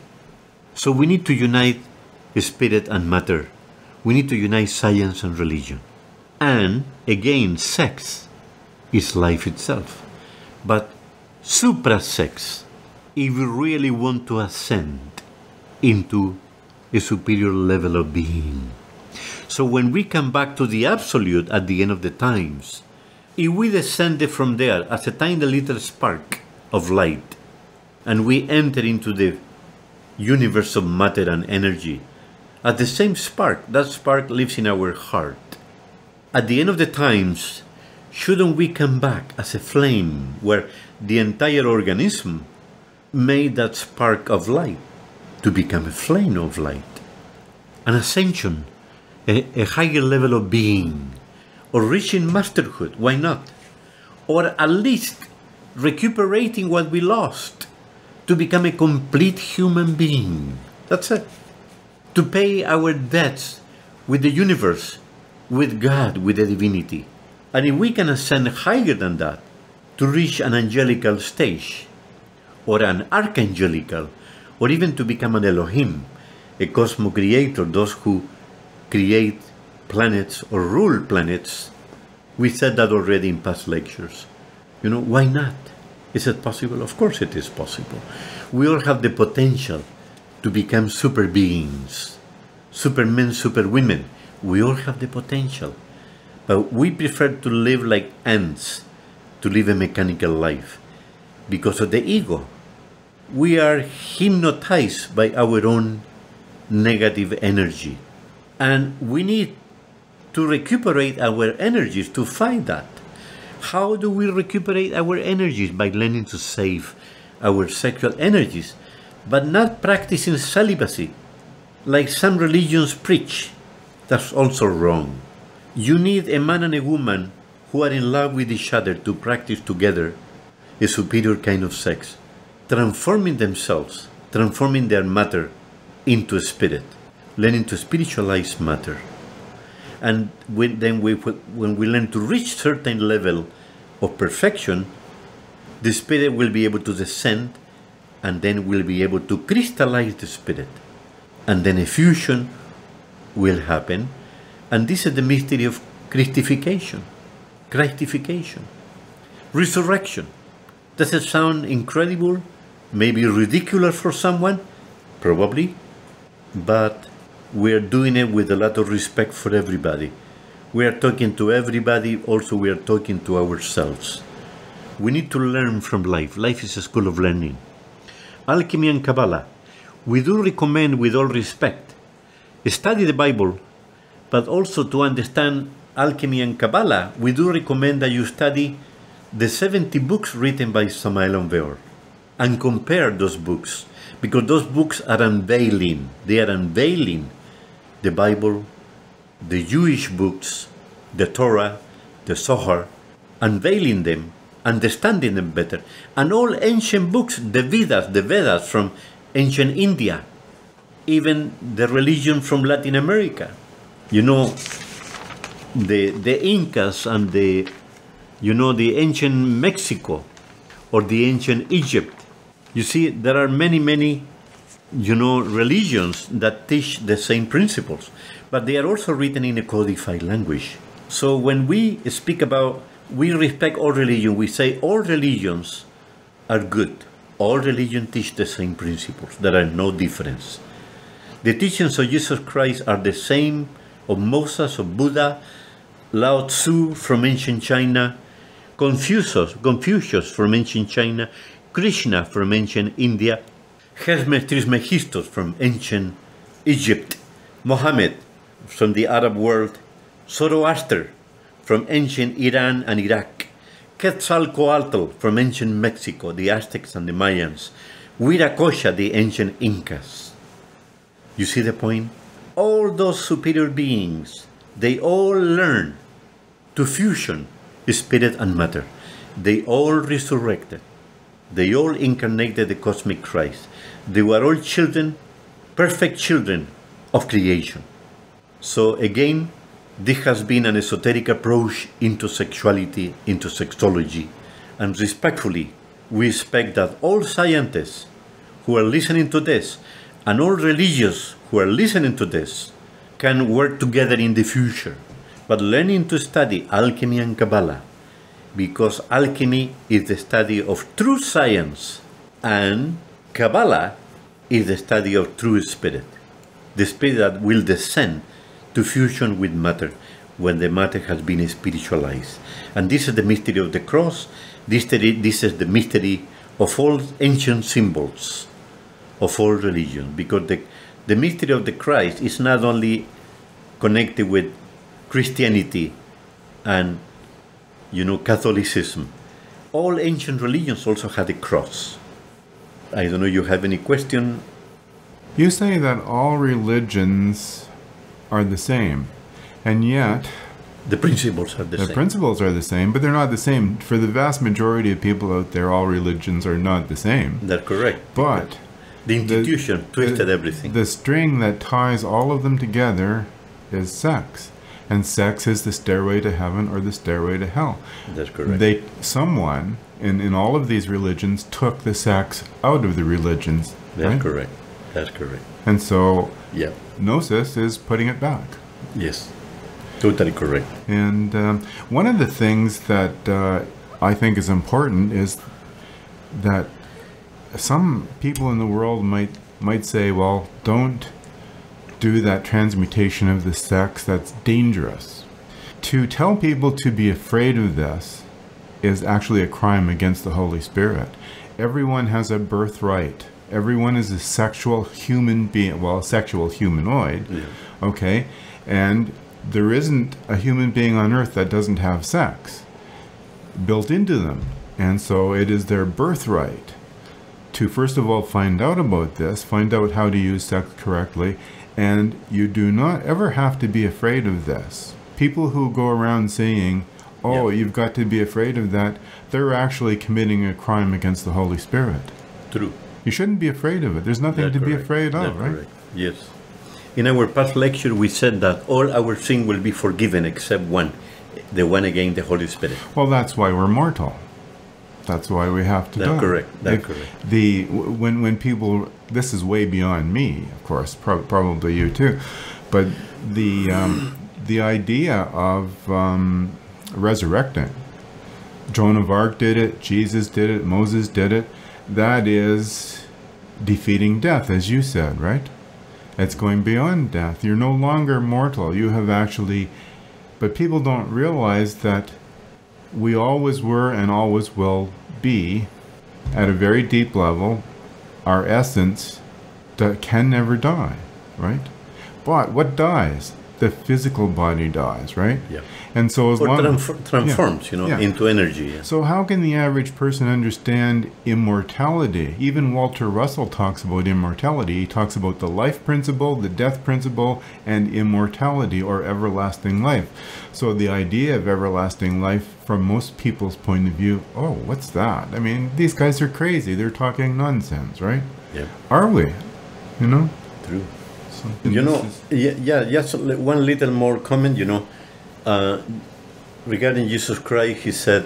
So we need to unite spirit and matter. We need to unite science and religion. And again, sex is life itself. But supra-sex, if we really want to ascend into a superior level of being. So when we come back to the absolute at the end of the times, if we descended from there as a tiny little spark of light, and we enter into the universe of matter and energy, at the same spark, that spark lives in our heart. At the end of the times, shouldn't we come back as a flame where the entire organism made that spark of light to become a flame of light? An ascension, a higher level of being, or reaching masterhood, why not? Or at least recuperating what we lost to become a complete human being. That's it. To pay our debts with the universe, with God, with the divinity. And if we can ascend higher than that, to reach an angelical stage, or an archangelical, or even to become an Elohim, a cosmos creator, those who create planets or rule planets. We said that already in past lectures. You know, why not? Is it possible? Of course it is possible. We all have the potential to become super beings, supermen, superwomen. We all have the potential. But we prefer to live like ants, to live a mechanical life, because of the ego. We are hypnotized by our own negative energy. And we need to recuperate our energies to fight that. How do we recuperate our energies? By learning to save our sexual energies, but not practicing celibacy, like some religions preach. That's also wrong. You need a man and a woman who are in love with each other to practice together a superior kind of sex, transforming themselves, transforming their matter into a spirit, learning to spiritualize matter. And when we learn to reach certain level of perfection, the spirit will be able to descend, and then we'll be able to crystallize the spirit. And then a fusion will happen. And this is the mystery of Christification, resurrection. Does it sound incredible? Maybe ridiculous for someone? Probably. But we're doing it with a lot of respect for everybody. We are talking to everybody, also we are talking to ourselves. We need to learn from life. Life is a school of learning. Alchemy and Kabbalah. We do recommend, with all respect, study the Bible, but also to understand alchemy and Kabbalah, we do recommend that you study the 70 books written by Samael Aun and compare those books, because those books are unveiling. They are unveiling the Bible, the Jewish books, the Torah, the Zohar, unveiling them, understanding them better. And all ancient books, the Vedas from ancient India, even the religion from Latin America. You know, the Incas and the ancient Mexico or the ancient Egypt. You see, there are many religions that teach the same principles, but they are also written in a codified language. So when we speak about, we respect all religion, we say all religions are good. All religions teach the same principles. There are no difference. The teachings of Jesus Christ are the same of Moses, of Buddha, Lao Tzu from ancient China, Confucius from ancient China, Krishna from ancient India, Hermes Trismegistus from ancient Egypt, Mohammed from the Arab world, Zoroaster from ancient Iran and Iraq, Quetzalcoatl from ancient Mexico, the Aztecs and the Mayans, Huiracocha, the ancient Incas. You see the point? All those superior beings, they all learn to fusion spirit and matter. They all resurrected. They all incarnated the cosmic Christ. They were all children, perfect children of creation. So again, this has been an esoteric approach into sexuality, into sexology, and respectfully, we expect that all scientists who are listening to this and all religious who are listening to this can work together in the future, but learning to study alchemy and Kabbalah, because alchemy is the study of true science and Kabbalah is the study of true spirit, the spirit that will descend to fusion with matter when the matter has been spiritualized. And this is the mystery of the cross. This is the mystery of all ancient symbols of all religions, because the mystery of the Christ is not only connected with Christianity and Catholicism. All ancient religions also had a cross. I don't know, you have any question? You say that all religions are the same, and yet the principles are the same. The principles are the same, but they're not the same. For the vast majority of people out there, all religions are not the same. That's correct. But the institution twisted everything. The string that ties all of them together is sex. And sex is the stairway to heaven or the stairway to hell. That's correct. Someone in all of these religions took the sex out of the religions. That's right? correct. That's correct. And so yeah, Gnosis is putting it back. Yes, totally correct. And one of the things that I think is important is that some people in the world might say, well, don't do that transmutation of the sex, that's dangerous. To tell people to be afraid of this is actually a crime against the Holy Spirit. Everyone has a birthright. Everyone is a sexual human being, well, a sexual humanoid, yeah. Okay? And there isn't a human being on earth that doesn't have sex built into them. And so it is their birthright to, first of all, find out about this, find out how to use sex correctly, and you do not ever have to be afraid of this. People who go around saying, oh, yeah, you've got to be afraid of that, they're actually committing a crime against the Holy Spirit. True. You shouldn't be afraid of it. There's nothing to be afraid of, right? Correct. Yes. In our past lecture, we said that all our sin will be forgiven except one, the one against the Holy Spirit. Well, that's why we're mortal. That's why we have to die. That's correct. That's correct. When people, this is way beyond me, of course, probably you too, but the idea of resurrecting, Joan of Arc did it, Jesus did it, Moses did it. That is defeating death, as you said, right? It's going beyond death. You're no longer mortal. You have actually, but people don't realize that we always were and always will be, at a very deep level, our essence that can never die, right? But what dies? The physical body dies, right? Yeah. And so as long transforms, into energy. Yeah. So how can the average person understand immortality? Even Walter Russell talks about immortality. He talks about the life principle, the death principle, and immortality or everlasting life. So the idea of everlasting life, from most people's point of view, oh, what's that? I mean, these guys are crazy. They're talking nonsense, right? Yeah. Are we? True. Just one little more comment, regarding Jesus Christ. He said,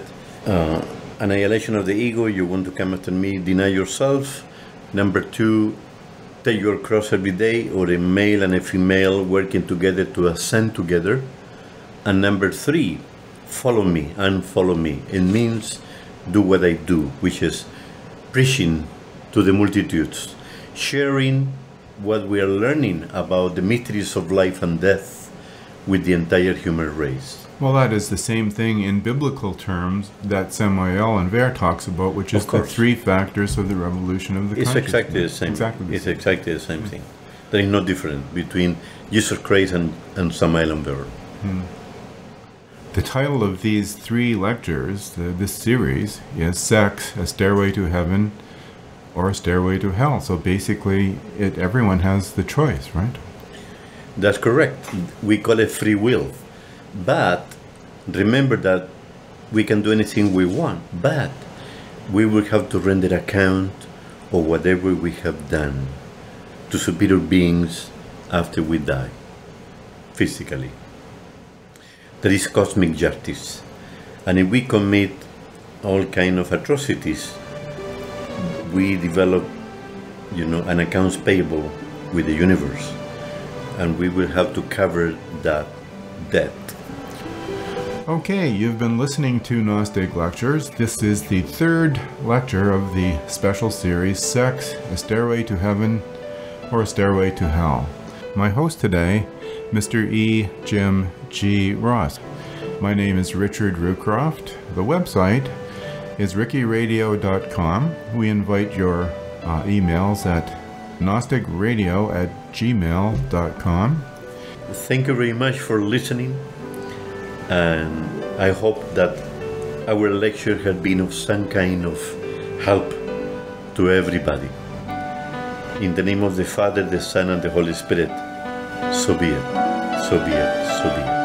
annihilation of the ego, you want to come after me, deny yourself. Number two, take your cross every day, or a male and a female working together to ascend together. And number 3, follow me and follow me. It means do what I do, which is preaching to the multitudes, sharing what we are learning about the mysteries of life and death with the entire human race. Well, that is the same thing in biblical terms that Samael and Ver talks about, which is the 3 factors of the revolution of the It's consciousness. exactly the same. It's exactly the same thing. There is no difference between Jesus Christ and Samael and Ver. The title of these 3 lectures, this series, is Sex, a Stairway to Heaven or a Stairway to Hell. So basically, everyone has the choice, right? That's correct. We call it free will. But remember that we can do anything we want, but we will have to render account of whatever we have done to superior beings after we die, physically. There is cosmic justice. And if we commit all kind of atrocities, we develop, an accounts payable with the universe. And we will have to cover that debt. Okay, you've been listening to Gnostic Lectures. This is the 3rd lecture of the special series, Sex, a Stairway to Heaven or a Stairway to Hell. My host today, Mr. E. Jim G. Ross. My name is Richard Roocroft. The website is rickyradio.com. We invite your emails at gnosticradio@gmail.com. Thank you very much for listening, and I hope that our lecture has been of some kind of help to everybody. In the name of the Father, the Son, and the Holy Spirit, so be it, so be it, so be it.